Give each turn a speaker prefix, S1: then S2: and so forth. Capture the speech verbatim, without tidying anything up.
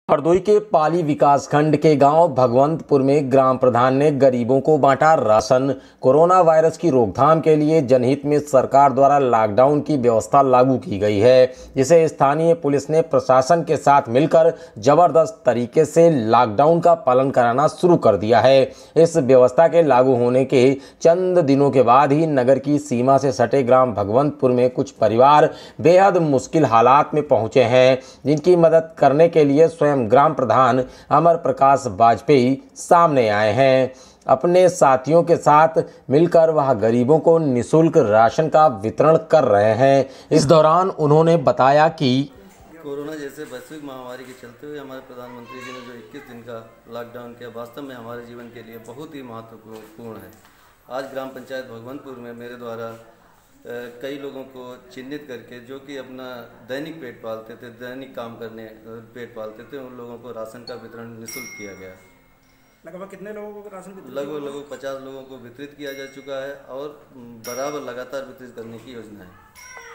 S1: हरदोई के पाली विकासखंड के गांव भगवंतपुर में ग्राम प्रधान ने गरीबों को बांटा राशन। कोरोना वायरस की रोकथाम के लिए जनहित में सरकार द्वारा लॉकडाउन की व्यवस्था लागू की गई है, जिसे स्थानीय पुलिस ने प्रशासन के साथ मिलकर जबरदस्त तरीके से लॉकडाउन का पालन कराना शुरू कर दिया है। इस व्यवस्था के लागू होने के चंद दिनों के बाद ही नगर की सीमा से सटे ग्राम भगवंतपुर में कुछ परिवार बेहद मुश्किल हालात में पहुंचे हैं, जिनकी मदद करने के लिए स्वयं ग्राम प्रधान अमर प्रकाश वाजपेयी सामने आए हैं। अपने साथियों के साथ मिलकर वह गरीबों को निःशुल्क राशन का वितरण कर रहे हैं। इस दौरान उन्होंने बताया कि
S2: कोरोना जैसे वैश्विक महामारी के चलते हुए हमारे प्रधानमंत्री जी ने जो इक्कीस दिन का लॉकडाउन किया, वास्तव में हमारे जीवन के लिए बहुत ही महत्वपूर्ण है। आज ग्राम पंचायत भगवंतपुर में मेरे द्वारा कई लोगों को चिन्हित करके, जो कि अपना दैनिक पेट पालते थे, दैनिक काम करने पेट पालते थे, उन लोगों को राशन का वितरण निःशुल्क किया गया।
S3: लगभग कितने लोगों को राशन वितरित?
S2: लगभग लगभग पचास लोगों को वितरित किया जा चुका है और बराबर लगातार वितरित करने की योजना है।